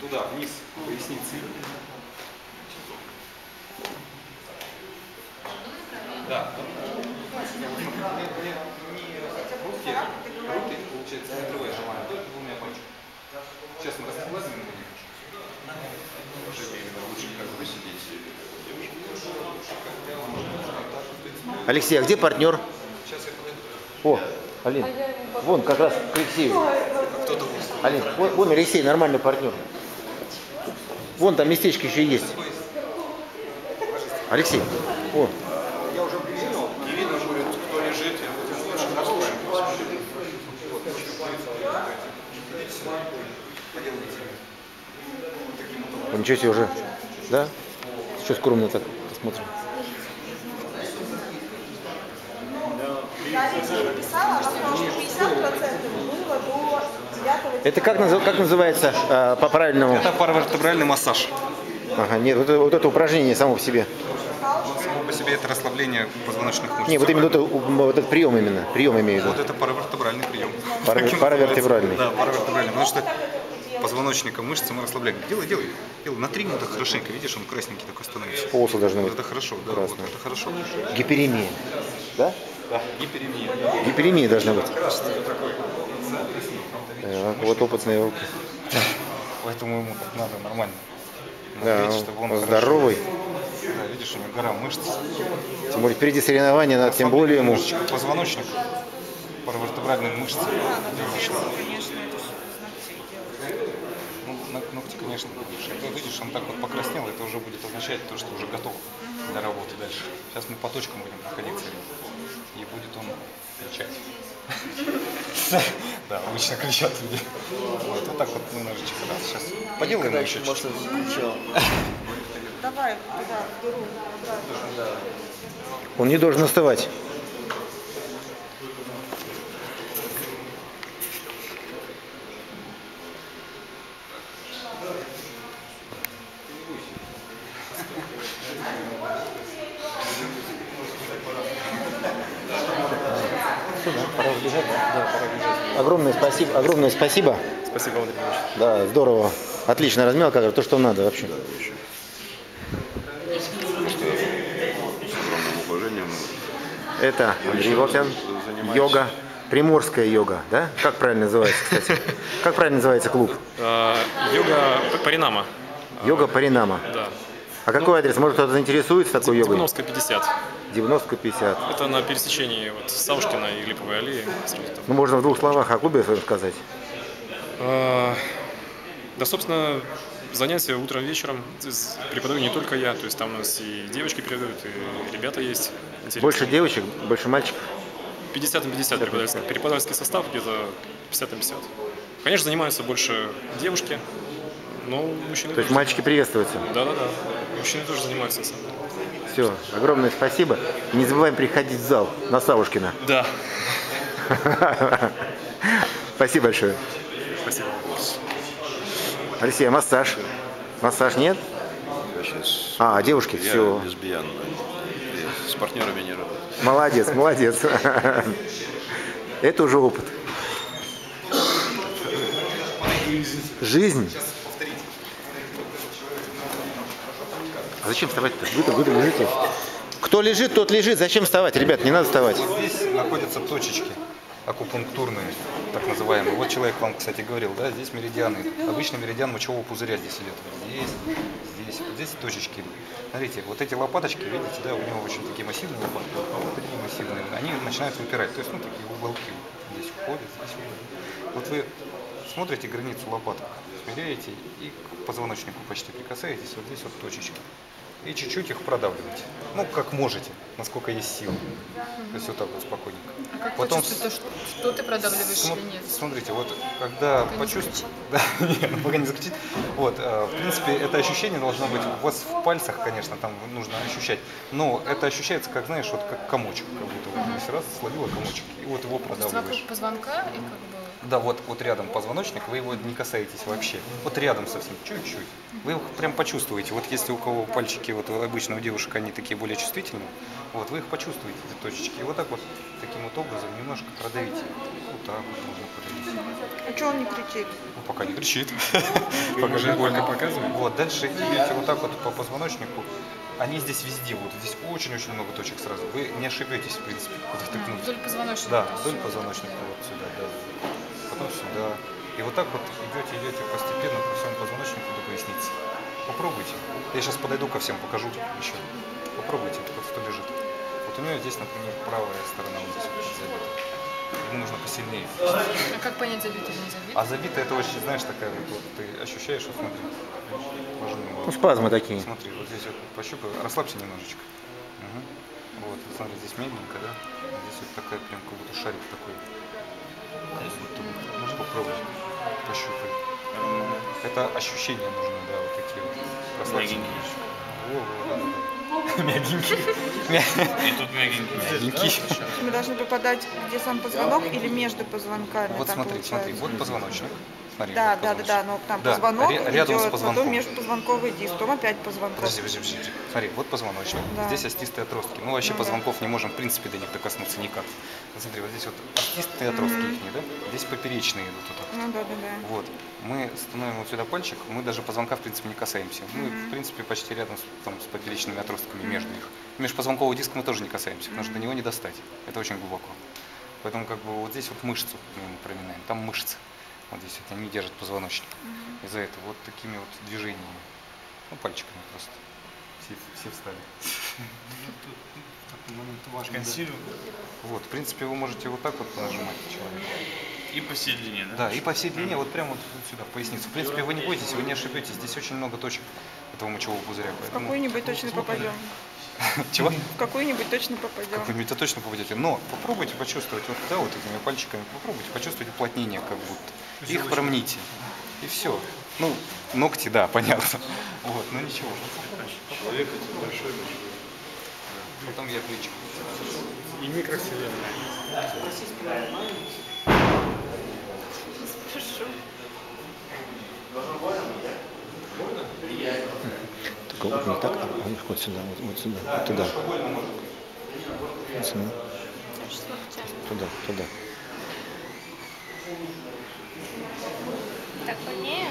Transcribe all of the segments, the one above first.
туда, вниз, поясницы. Да. Руки, получается, не отрывая нормально, только двумя пальчиками. Сейчас мы расслабим. Лучше как бы сидеть. Алексей, а где партнер? О, Алин, вон как раз к Алексею. Алин, вон Алексей, нормальный партнер. Вон там местечко еще есть. Алексей, о. Я уже прикинул, не видно будет, кто лежит. Ничего себе уже, да? Что скромно так посмотрим. Это как называется по-правильному? Это паравертебральный массаж. Ага, нет, вот это упражнение само по себе. Само по себе это расслабление позвоночных мышц. Не, вот именно вот этот прием именно. Прием имею в виду. Вот это паравертебральный прием. Паравертебральный. Да, паравертебральный. Потому что позвоночника мышцы мы расслабляем. Делай. На 3 минуты хорошенько. Видишь, он красненький такой становится. Полосы должны быть. Вот это хорошо, да, вот это хорошо. Гиперемия. Да? Да, гиперемия. Гиперемия должна быть. Вот опытные руки. Поэтому ему надо нормально. Да, видишь, чтобы он здоровый. Да, видишь, у него гора мышц. Тем более впереди соревнования, надо тем более ему. Позвоночник, паравертебральные мышцы. Ну, ногти, конечно, это, видишь, он так вот покраснел, это уже будет означать то, что уже готов для работы дальше. Сейчас мы по точкам будем проходиться, и будет он кричать. Да, обычно кричат люди. Вот так вот немножечко. Сейчас поделаем еще чуть-чуть. Давай туда, в дыру. Он не должен остывать. Пора убежать, да? Пора убежать. Огромное спасибо. Спасибо, Андрей Ильич. Да, здорово. Отлично размялка, то, что надо вообще. С огромным уважением. Это Андрей Волтян. Йога. Приморская йога, да? Как правильно называется, кстати? Как правильно называется клуб? Йога Паринама. Йога Паринама. Да. А какой адрес? Может, кто-то заинтересуется такой йогой? Дивновская, 50. Дивновская, 50. Это на пересечении Савушкина и Липовой аллеи. Ну, можно в двух словах о клубе своем сказать. Да, собственно, занятия утром, вечером. Преподаю не только я, то есть там у нас и девочки передают, и ребята есть. Интересные. Больше девочек, больше мальчиков? 50 на 50 преподавательский состав, где-то 50 на 50. Конечно, занимаются больше девушки, но мужчины. То есть мальчики приветствуются? Да. Мужчины тоже занимаются, на самом деле. Все, огромное спасибо. И не забываем приходить в зал на Савушкина. Да. Спасибо большое. Спасибо. Алексей, а массаж? Массаж нет? Я сейчас... девушки, я все. лесбиян. С партнерами не работаю. Молодец. Это уже опыт. Жизнь. А зачем вставать-то? Вы лежите. Кто лежит, тот лежит. Зачем вставать? Ребят, не надо вставать. Здесь находятся точечки акупунктурные, так называемые. Вот человек вам, кстати, говорил, да, здесь меридианы. Обычно меридиан мочевого пузыря здесь идет. Здесь точечки. Смотрите, вот эти лопаточки, видите, да, у него очень такие массивные лопатки, а вот такие массивные. Они начинают выпирать, то есть, такие уголки здесь уходят, здесь уходят. Вот вы смотрите границу лопаток, смиряете и к позвоночнику почти прикасаетесь, вот здесь вот точечки. И чуть-чуть их продавливаете. Ну, как можете, насколько есть силы. То есть вот так вот спокойненько. А как Потом почувствовать, что ты продавливаешь или нет? Смотрите, вот когда почувствуете... Да, нет, пока не закричит. Вот, в принципе, это ощущение должно быть у вас в пальцах, конечно, там нужно ощущать. Но это ощущается, как, знаешь, вот как комочек, как будто вот здесь раз словила комочек, и вот его Вокруг продавливаешь. позвонка и как бы... Да, вот рядом позвоночник, вы его не касаетесь вообще. Вот рядом совсем, чуть-чуть. Вы их прям почувствуете. Вот если у кого пальчики, вот обычно у девушек они такие более чувствительные, вот вы их почувствуете, эти точечки. И вот так вот, таким вот образом немножко продавите. Вот так вот можно продавить. А что он не кричит? Ну, пока не кричит. Пока же больно показывает. Вот, дальше идете вот так вот по позвоночнику. Они здесь везде, вот здесь очень-очень много точек сразу. Вы не ошибетесь, в принципе, куда втыкнуть. Вдоль позвоночника. Да, то есть. вдоль позвоночника вот сюда, да. Потом сюда. И вот так вот идете постепенно по всему позвоночнику до поясницы. Попробуйте. Я сейчас подойду ко всем, покажу еще. Попробуйте, вот кто лежит. Вот у нее здесь, например, правая сторона вот здесь вот забита. Ему нужно посильнее. А как понять, забито или не забито? А забита это очень, знаешь, такая вот ты ощущаешь, вот смотри. Ну, спазмы такие. Смотри, вот здесь вот пощупай, расслабься немножечко. Угу. Вот, смотри, здесь медленненько, да? Здесь вот такая прям как будто шарик такой. Как будто бы. Можешь попробовать? Пощупай. Это ощущения нужны, да, вот такие вот. Расслабься. Мягенький. И тут мягенький. Мы должны попадать, где сам позвонок или между позвонками? Вот там смотри, получается? вот позвоночник. Смотри, Да, вот да, позвоночник. но там Да, позвонок рядом с идет, позвонком. потом межпозвонковый диск, потом опять позвонков. Подожди. Смотри, вот позвоночник, Да. здесь остистые отростки. Ну, вообще Ну, позвонков не можем, в принципе, до них докоснуться никак. Вот смотри, вот здесь вот остистые отростки их, да? Здесь поперечные идут вот так. Ну да. Вот. Мы становим вот сюда пальчик, мы даже позвонка, в принципе, не касаемся. Мы, в принципе, почти рядом с поперечными отростками между них. Межпозвонкового диска мы тоже не касаемся, потому что до него не достать. Это очень глубоко. Поэтому как бы вот здесь вот мышцу мы проминаем, там мышцы. Вот здесь вот они держат позвоночник. Из-за этого вот такими вот движениями. Ну, пальчиками просто. Все встали. Консилиум. Вот, в принципе, вы можете вот так вот нажимать человека. И посередине, да? Да, и по всей длине, вот прямо вот сюда, в поясницу. В принципе, вы не бойтесь, вы не ошибетесь. Здесь очень много точек этого мочевого пузыря. В Поэтому... какую-нибудь точно попадем. Чего? В какую-нибудь точно попадем. Какую-нибудь точно попадете. Но попробуйте почувствовать, вот, да, вот этими пальчиками, попробуйте почувствовать уплотнение как будто. Их промните. И все. Ну, ногти, да, понятно. Вот, но ничего. Человек большой. Потом я плечик. И микровселенная. Только вот не так, а вот сюда, вот сюда, вот туда. Вот сюда. Туда. Так больнее?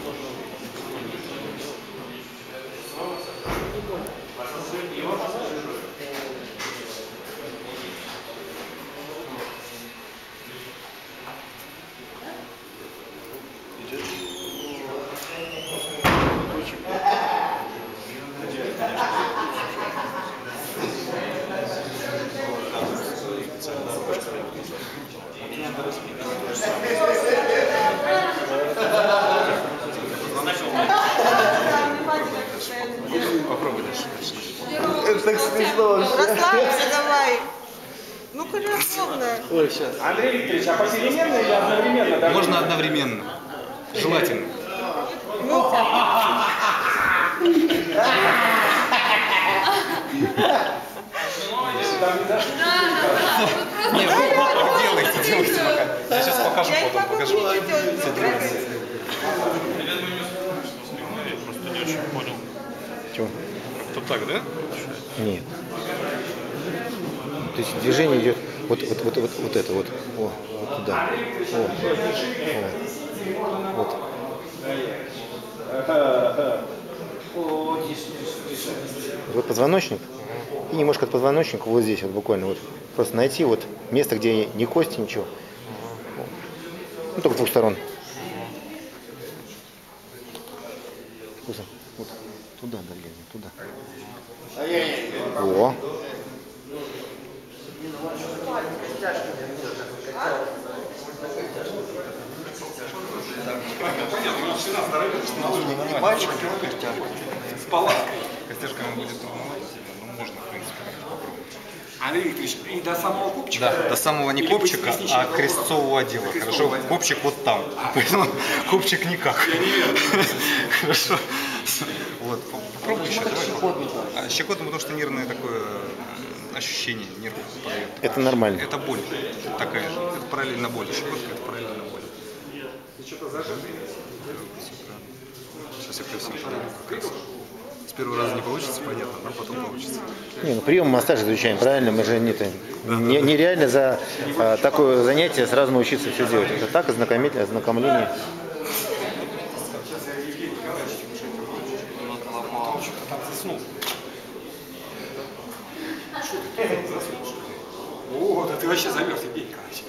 Попробуй дальше. Это так смешно. Расслабься давай. Ну-ка, расслабно. Ой, сейчас. Андрей Викторович, а посерединно или одновременно? Да? Можно одновременно. Желательно. Не, делайте пока. Я сейчас покажу, Я не потом могу покажу. кричать, он прыгает. Я просто не очень понял. Чего? Вот так, да? Нет. То есть движение идет вот это вот. О, вот туда. Вот. Вот позвоночник. И немножко от позвоночника вот здесь вот буквально вот. Просто найти вот место, где ни кости, ничего. Ну, только с двух сторон. Вот туда, Галина, туда. О. Пальчик спала. Костяшками будет волновать, но можно, в принципе, попробовать. Андрей Викторович, и до самого копчика? Да, до самого не Или копчика, поясничного? а крестцового отдела. Хорошо? Копчик вот там. Поэтому копчик никак. Хорошо. Вот, попробуй еще. Давай. Щекотно, потому что нервное такое ощущение, нервы подает. Это нормально. Это боль такая же. Это параллельно боль. Щекотка — это параллельно боль. что-то зажато. Сейчас я всем покажу. С первого раза не получится, понятно, но потом получится. Не, ну прием массаж изучаем, правильно? Мы же нереально за такое занятие сразу научиться все делать. Это так, ознакомление. О, да ты вообще замерз, Евгений Николаевич.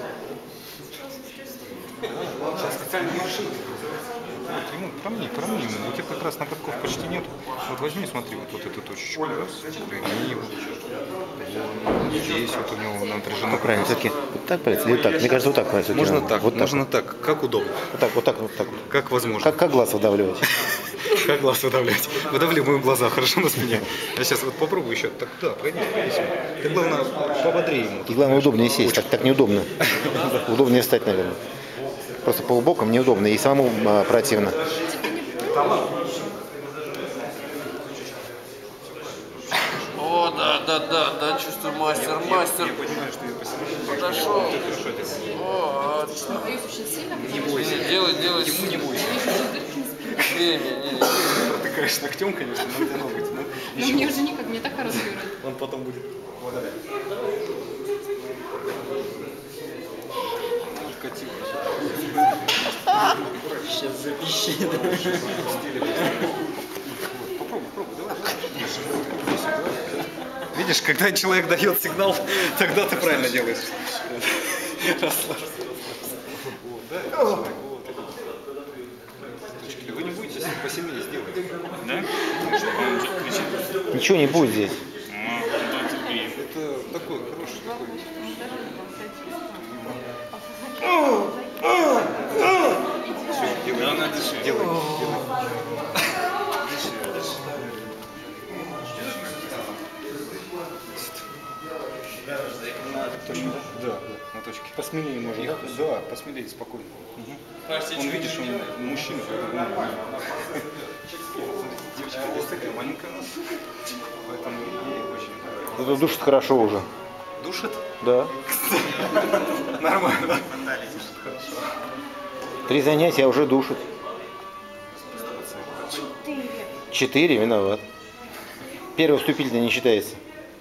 Сейчас специально не решил. Ему промни. У тебя как раз ноготков почти нет. Вот возьми, смотри, вот эту точечку. Пригни его. Здесь вот у него напряжено. Как правильно, все-таки вот так палец или так? Мне кажется, вот так палец. Можно так, вот можно так. Как удобно. Вот так. Как возможно. Как глаз выдавливать? Как глаз выдавлять? Выдавли мои глаза, хорошо на спине. Я сейчас вот попробую еще. Так, да, пройди. Ты, главное, пободрее ему. И главное, удобнее сесть. Так неудобно. Удобнее встать, наверное. Просто по бокам неудобно и самому противно. О, да, чувствую, мастер. Подошел. О, отлично. Боюсь очень сильно. Не бойся. Делай. Ему не бойся. Не. Протыкаешь ногтем, конечно, но это ноготь. Но мне уже никак, мне так хорошо говорят. Он потом будет. Сейчас запищит. Видишь, когда человек дает сигнал, тогда ты правильно делаешь. Вы не будете посильнее сделать. Да? Ничего не будет здесь. Это такой хороший такой. Да, надо дышать. Делай. Точно, да, на точке. Посмелее можно, да? Да, посмелее, спокойно. Он, видишь, он мужчина, поэтому девочка здесь такая маленькая у нас, поэтому ей очень... Это душит хорошо уже. Душит? Да. Нормально. 3 занятия уже душит. 4 виноват. Первый вступительный не считается.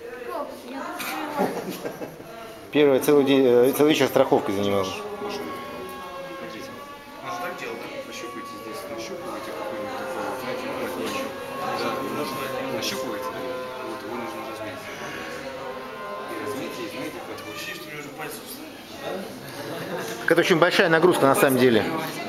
Первый целый вечер страховкой занимался. Смотрите. Он же так делал, да? Нащупываете здесь, нащупываете какой-нибудь такой, знаете, плотничек. Да, нужно нащупываете, вот его нужно размять. И размейте, и знаете, как вы. Ощущение, что у меня уже пальцы устали. Это очень большая нагрузка на самом деле.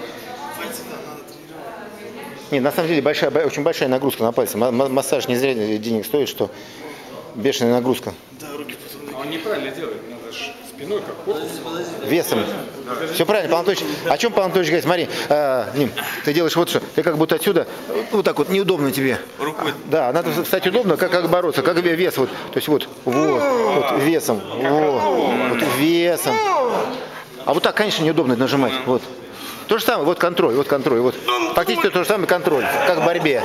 Нет, на самом деле очень большая нагрузка на пальцы. Массаж не зря денег стоит, что бешеная нагрузка. А он неправильно делает, надо же спиной как корпус. Весом. Все правильно, Павел Анатольевич. О чем Павел Анатольевич говорит? Смотри, Ним, ты делаешь вот что. Ты как будто отсюда, вот так вот, неудобно тебе. Рукой. Да, надо встать удобно, как бороться, как вес. Вот, то есть вот весом. Вот весом. А вот так, конечно, неудобно нажимать. Вот. То же самое, вот контроль. Вот. Фактически то же самое контроль, как в борьбе.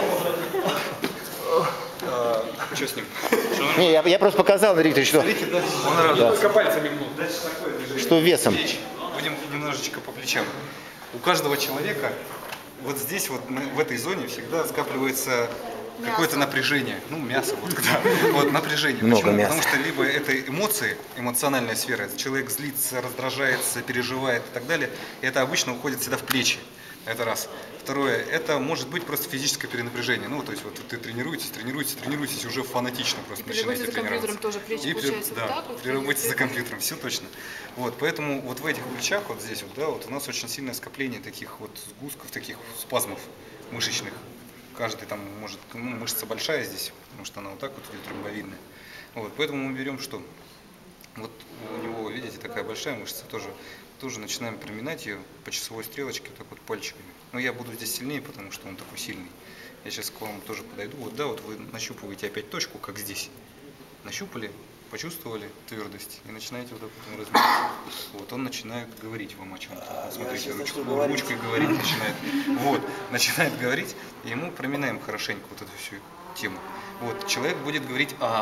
Что с ним? Не, я просто показал, Виктор, что, Он рад. Только пальцами гнул. что весом. Будем немножечко по плечам. У каждого человека вот здесь, вот в этой зоне всегда скапливается какое-то напряжение. Ну, мясо, вот, да. Вот напряжение. Много Почему? мяса. Потому что либо это эмоции, эмоциональная сфера, человек злится, раздражается, переживает и так далее. И это обычно уходит всегда в плечи. Это раз. Второе, это может быть просто физическое перенапряжение. Ну, то есть вот вы тренируетесь, уже фанатично просто При работе начинаете за компьютером тренироваться. тоже плечи, И получается, да, вот так вот? при работе за компьютером, все точно. Вот, поэтому вот в этих плечах, вот здесь вот, да, вот у нас очень сильное скопление таких вот сгустков, таких спазмов мышечных. Каждый там может, мышца большая здесь, потому что она вот так вот тромбовидная. Вот, поэтому мы берем что? Вот у него, видите, такая большая мышца, тоже начинаем приминать ее по часовой стрелочке, вот так вот пальчиками. Но я буду здесь сильнее, потому что он такой сильный. Я сейчас к вам тоже подойду. Вот, да, вот вы нащупываете опять точку, как здесь. Нащупали, почувствовали твердость и начинаете вот так вот разминать. Вот, он начинает говорить вам о чем-то. Смотрите, ручкой говорить начинает. Вот, начинает говорить, и ему проминаем хорошенько вот эту всю тему. Вот, человек будет говорить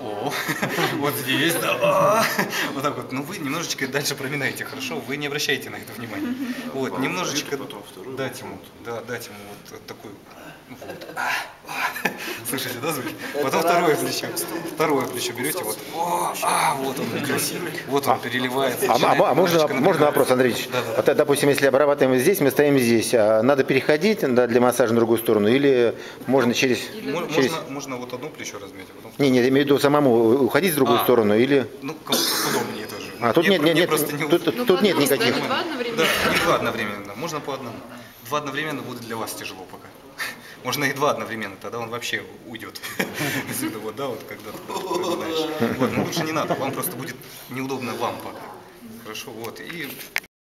О, вот здесь, да. Вот так вот. Ну вы немножечко дальше проминаете, хорошо? Вы не обращайте на это внимания. Вот, немножечко дать ему вот такой. Вот. Слышите, да, звуки? Потом второе плечо берете, вот. Вот он идет. Вот он переливается. Можно вопрос, Андрей Ильич? Да. Вот, допустим, если обрабатываем здесь, мы стоим здесь, надо переходить для массажа на другую сторону или можно через... Можно вот одно плечо размять, а потом... Не, я имею в виду самому уходить в другую сторону или... Ну, кому-то удобнее тоже. Тут нет, просто тут нет никаких... Два одновременно. Да, не два одновременно, можно по одному. Два одновременно будет для вас тяжело пока. Можно и два одновременно, тогда он вообще уйдет. Вот, да, вот когда ты вот, но лучше не надо, вам просто будет неудобно вам пока. Хорошо, вот. И